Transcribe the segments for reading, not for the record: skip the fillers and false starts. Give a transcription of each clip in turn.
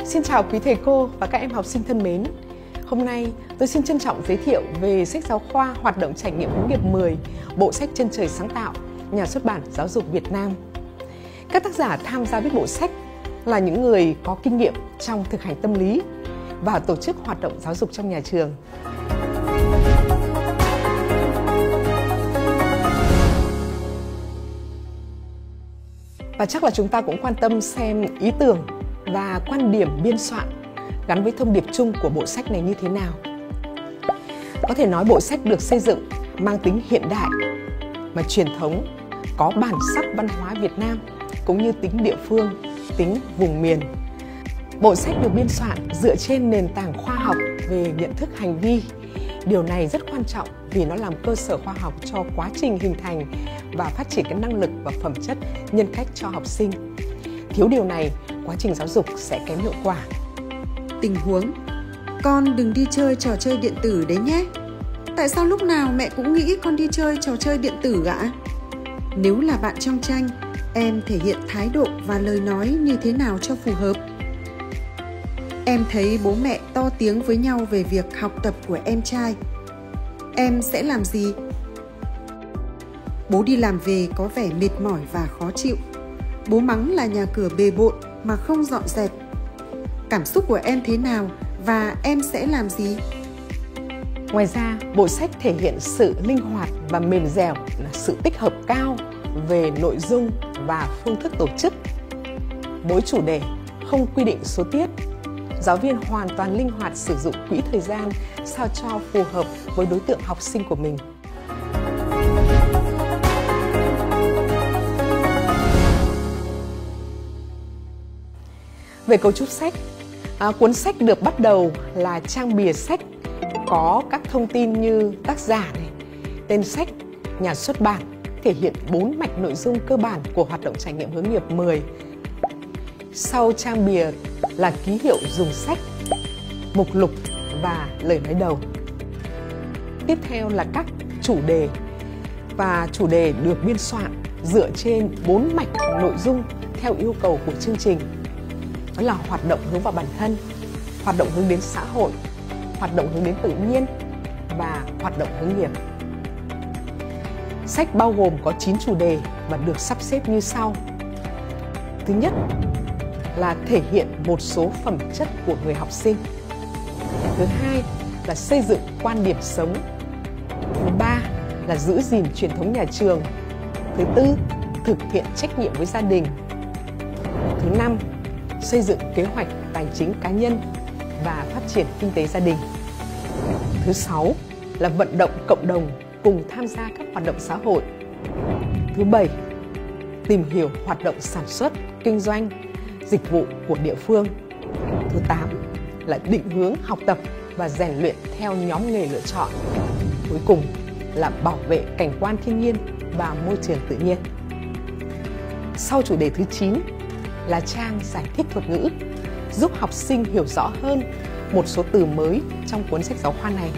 Xin chào quý thầy cô và các em học sinh thân mến. Hôm nay tôi xin trân trọng giới thiệu về sách giáo khoa Hoạt động trải nghiệm hướng nghiệp 10, bộ sách Chân trời sáng tạo, nhà xuất bản Giáo dục Việt Nam. Các tác giả tham gia viết bộ sách là những người có kinh nghiệm trong thực hành tâm lý và tổ chức hoạt động giáo dục trong nhà trường. Và chắc là chúng ta cũng quan tâm xem ý tưởng và quan điểm biên soạn gắn với thông điệp chung của bộ sách này như thế nào. Có thể nói bộ sách được xây dựng mang tính hiện đại mà truyền thống, có bản sắc văn hóa Việt Nam cũng như tính địa phương, tính vùng miền. Bộ sách được biên soạn dựa trên nền tảng khoa học về nhận thức hành vi. Điều này rất quan trọng vì nó làm cơ sở khoa học cho quá trình hình thành và phát triển cái năng lực và phẩm chất nhân cách cho học sinh. Thiếu điều này, quá trình giáo dục sẽ kém hiệu quả. Tình huống: con đừng đi chơi trò chơi điện tử đấy nhé. Tại sao lúc nào mẹ cũng nghĩ con đi chơi trò chơi điện tử ạ? Nếu là bạn trong tranh, em thể hiện thái độ và lời nói như thế nào cho phù hợp? Em thấy bố mẹ to tiếng với nhau về việc học tập của em trai. Em sẽ làm gì? Bố đi làm về có vẻ mệt mỏi và khó chịu. Bố mắng là nhà cửa bề bộn mà không dọn dẹp. Cảm xúc của em thế nào và em sẽ làm gì? Ngoài ra, bộ sách thể hiện sự linh hoạt và mềm dẻo, là sự tích hợp cao về nội dung và phương thức tổ chức. Mỗi chủ đề không quy định số tiết. Giáo viên hoàn toàn linh hoạt sử dụng quỹ thời gian sao cho phù hợp với đối tượng học sinh của mình. Về cấu trúc sách, cuốn sách được bắt đầu là trang bìa sách có các thông tin như tác giả, tên sách, nhà xuất bản, thể hiện 4 mạch nội dung cơ bản của hoạt động trải nghiệm hướng nghiệp 10. Sau trang bìa là ký hiệu dùng sách, mục lục và lời nói đầu. Tiếp theo là các chủ đề, và chủ đề được biên soạn dựa trên 4 mạch nội dung theo yêu cầu của chương trình. Đó là hoạt động hướng vào bản thân, hoạt động hướng đến xã hội, hoạt động hướng đến tự nhiên và hoạt động hướng nghiệp. Sách bao gồm có 9 chủ đề và được sắp xếp như sau. Thứ nhất là thể hiện một số phẩm chất của người học sinh. Thứ hai là xây dựng quan điểm sống. Thứ ba là giữ gìn truyền thống nhà trường. Thứ tư, thực hiện trách nhiệm với gia đình. Thứ năm, xây dựng kế hoạch tài chính cá nhân và phát triển kinh tế gia đình. Thứ sáu là vận động cộng đồng cùng tham gia các hoạt động xã hội. Thứ bảy, tìm hiểu hoạt động sản xuất, kinh doanh, dịch vụ của địa phương. Thứ 8 là định hướng học tập và rèn luyện theo nhóm nghề lựa chọn. Cuối cùng là bảo vệ cảnh quan thiên nhiên và môi trường tự nhiên. Sau chủ đề thứ 9 là trang giải thích thuật ngữ, giúp học sinh hiểu rõ hơn một số từ mới trong cuốn sách giáo khoa này.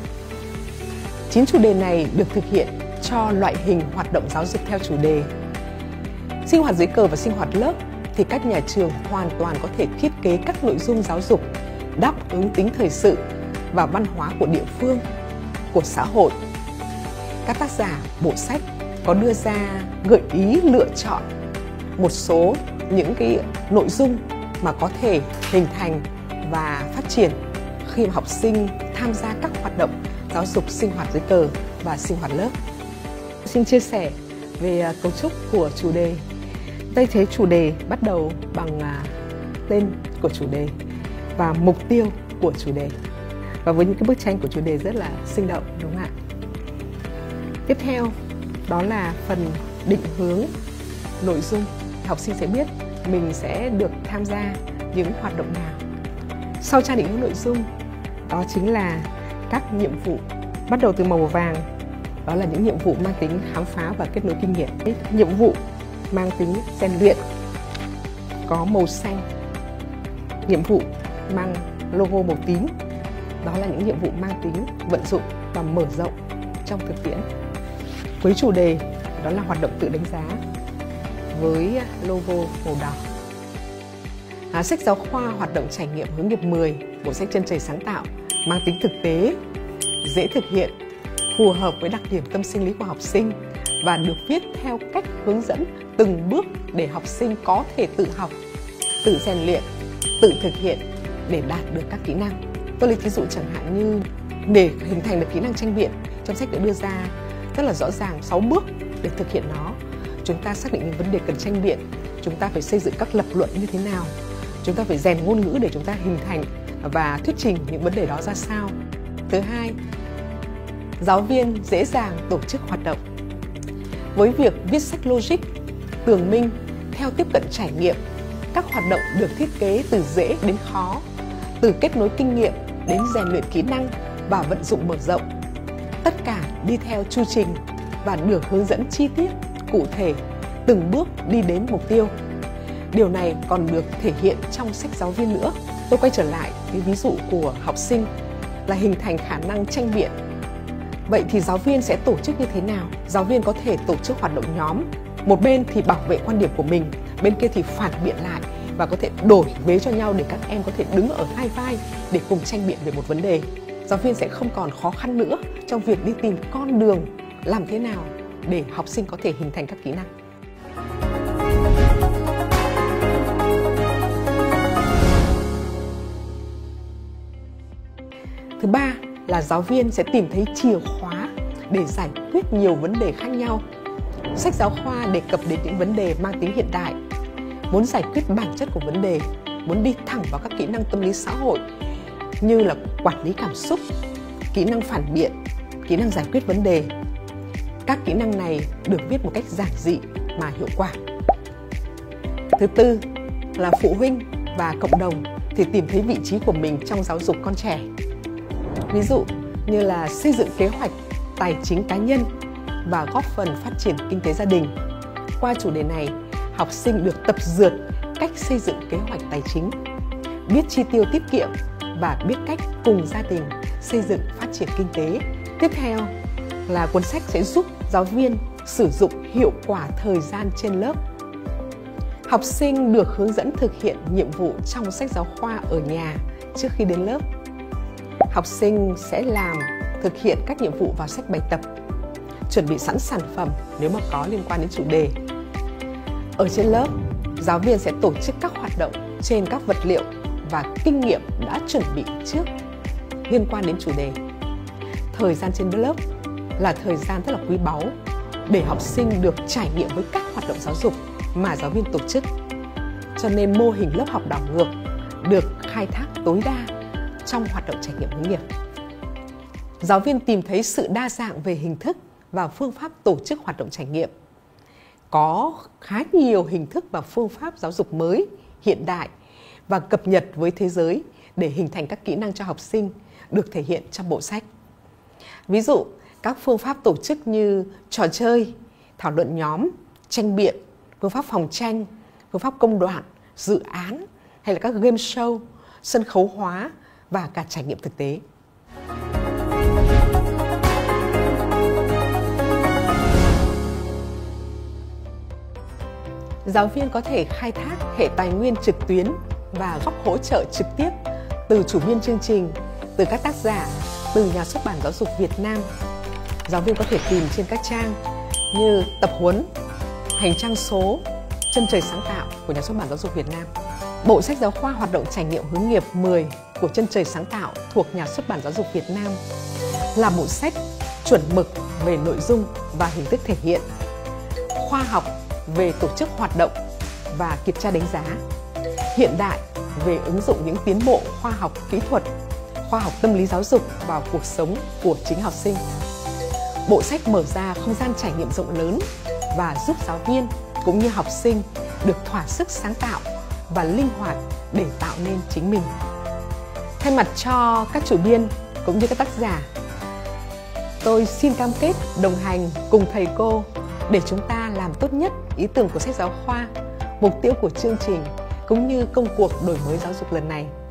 9 chủ đề này được thực hiện cho loại hình hoạt động giáo dục theo chủ đề. Sinh hoạt dưới cờ và sinh hoạt lớp thì các nhà trường hoàn toàn có thể thiết kế các nội dung giáo dục đáp ứng tính thời sự và văn hóa của địa phương, của xã hội. Các tác giả bộ sách có đưa ra gợi ý lựa chọn một số những cái nội dung mà có thể hình thành và phát triển khi mà học sinh tham gia các hoạt động giáo dục sinh hoạt dưới cờ và sinh hoạt lớp. Xin chia sẻ về cấu trúc của chủ đề. Đây thấy chủ đề bắt đầu bằng tên của chủ đề và mục tiêu của chủ đề, và với những cái bức tranh của chủ đề rất là sinh động, đúng không ạ? Tiếp theo đó là phần định hướng nội dung. Học sinh sẽ biết mình sẽ được tham gia những hoạt động nào. Sau trang định hướng nội dung, đó chính là các nhiệm vụ, bắt đầu từ màu vàng. Đó là những nhiệm vụ mang tính khám phá và kết nối kinh nghiệm. Nhiệm vụ mang tính rèn luyện có màu xanh. Nhiệm vụ mang logo màu tím. Đó là những nhiệm vụ mang tính vận dụng và mở rộng trong thực tiễn. Cuối chủ đề đó là hoạt động tự đánh giá với logo màu đỏ. Sách giáo khoa hoạt động trải nghiệm hướng nghiệp 10 của sách Chân Trời Sáng Tạo mang tính thực tế, dễ thực hiện, phù hợp với đặc điểm tâm sinh lý của học sinh và được viết theo cách hướng dẫn từng bước để học sinh có thể tự học, tự rèn luyện, tự thực hiện để đạt được các kỹ năng. Tôi lấy ví dụ chẳng hạn như để hình thành được kỹ năng tranh biện, trong sách đã đưa ra rất là rõ ràng 6 bước để thực hiện nó. Chúng ta xác định những vấn đề cần tranh biện, chúng ta phải xây dựng các lập luận như thế nào, chúng ta phải rèn ngôn ngữ để chúng ta hình thành và thuyết trình những vấn đề đó ra sao. Thứ hai, giáo viên dễ dàng tổ chức hoạt động. Với việc viết sách logic, tường minh, theo tiếp cận trải nghiệm, các hoạt động được thiết kế từ dễ đến khó, từ kết nối kinh nghiệm đến rèn luyện kỹ năng và vận dụng mở rộng. Tất cả đi theo chu trình và được hướng dẫn chi tiết, cụ thể, từng bước đi đến mục tiêu. Điều này còn được thể hiện trong sách giáo viên nữa. Tôi quay trở lại cái ví dụ của học sinh là hình thành khả năng tranh biện. Vậy thì giáo viên sẽ tổ chức như thế nào? Giáo viên có thể tổ chức hoạt động nhóm. Một bên thì bảo vệ quan điểm của mình, bên kia thì phản biện lại và có thể đổi vế cho nhau để các em có thể đứng ở hai vai để cùng tranh biện về một vấn đề. Giáo viên sẽ không còn khó khăn nữa trong việc đi tìm con đường làm thế nào để học sinh có thể hình thành các kỹ năng. Thứ ba là giáo viên sẽ tìm thấy chìa khóa để giải quyết nhiều vấn đề khác nhau. Sách giáo khoa đề cập đến những vấn đề mang tính hiện đại, muốn giải quyết bản chất của vấn đề, muốn đi thẳng vào các kỹ năng tâm lý xã hội như là quản lý cảm xúc, kỹ năng phản biện, kỹ năng giải quyết vấn đề. Các kỹ năng này được viết một cách giản dị mà hiệu quả. Thứ tư là phụ huynh và cộng đồng thì tìm thấy vị trí của mình trong giáo dục con trẻ. Ví dụ như là xây dựng kế hoạch tài chính cá nhân và góp phần phát triển kinh tế gia đình. Qua chủ đề này, học sinh được tập dượt cách xây dựng kế hoạch tài chính, biết chi tiêu tiết kiệm và biết cách cùng gia đình xây dựng phát triển kinh tế. Tiếp theo là cuốn sách sẽ giúp giáo viên sử dụng hiệu quả thời gian trên lớp. Học sinh được hướng dẫn thực hiện nhiệm vụ trong sách giáo khoa ở nhà trước khi đến lớp. Học sinh sẽ thực hiện các nhiệm vụ vào sách bài tập, chuẩn bị sẵn sản phẩm nếu mà có liên quan đến chủ đề. Ở trên lớp, giáo viên sẽ tổ chức các hoạt động trên các vật liệu và kinh nghiệm đã chuẩn bị trước liên quan đến chủ đề. Thời gian trên lớp là thời gian rất là quý báu để học sinh được trải nghiệm với các hoạt động giáo dục mà giáo viên tổ chức. Cho nên mô hình lớp học đảo ngược được khai thác tối đa trong hoạt động trải nghiệm hướng nghiệp. Giáo viên tìm thấy sự đa dạng về hình thức và phương pháp tổ chức hoạt động trải nghiệm. Có khá nhiều hình thức và phương pháp giáo dục mới, hiện đại và cập nhật với thế giới để hình thành các kỹ năng cho học sinh được thể hiện trong bộ sách. Ví dụ, các phương pháp tổ chức như trò chơi, thảo luận nhóm, tranh biện, phương pháp phòng tranh, phương pháp công đoạn, dự án hay là các game show, sân khấu hóa và cả trải nghiệm thực tế. Giáo viên có thể khai thác hệ tài nguyên trực tuyến và góc hỗ trợ trực tiếp từ chủ biên chương trình, từ các tác giả, từ nhà xuất bản Giáo dục Việt Nam. Giáo viên có thể tìm trên các trang như tập huấn, hành trang số, Chân Trời Sáng Tạo của nhà xuất bản Giáo dục Việt Nam. Bộ sách giáo khoa hoạt động trải nghiệm hướng nghiệp 10 của Chân Trời Sáng Tạo thuộc nhà xuất bản Giáo dục Việt Nam là bộ sách chuẩn mực về nội dung và hình thức thể hiện, khoa học về tổ chức hoạt động và kiểm tra đánh giá, hiện đại về ứng dụng những tiến bộ khoa học kỹ thuật, khoa học tâm lý giáo dục vào cuộc sống của chính học sinh. Bộ sách mở ra không gian trải nghiệm rộng lớn và giúp giáo viên cũng như học sinh được thỏa sức sáng tạo và linh hoạt để tạo nên chính mình. Thay mặt cho các chủ biên cũng như các tác giả, tôi xin cam kết đồng hành cùng thầy cô để chúng ta làm tốt nhất ý tưởng của sách giáo khoa, mục tiêu của chương trình cũng như công cuộc đổi mới giáo dục lần này.